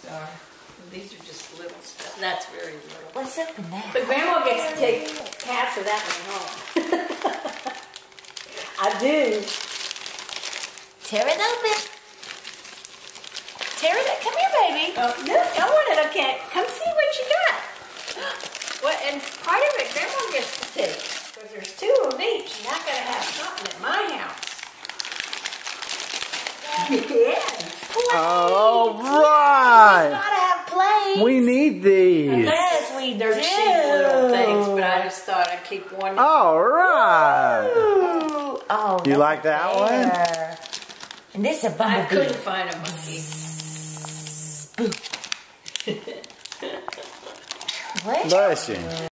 are. These are just little stuff. That's very little. Let's open that. But Grandma gets to take half of that one home. I do. Tear it open. Tear it up. Come here, baby. Oh, no, I want it. I can't. Come see what you got. What? And part of it Grandma gets to take. Because there's 2 of each. And I gotta have something at my house. Yes. All We right. gotta have plates. We need these. Yes, we They're do. cheap little things, but I just thought I'd keep one. All right. Ooh. Oh, You like that one? one? And this is a I bumblebee. couldn't find a monkey. What? Bless you.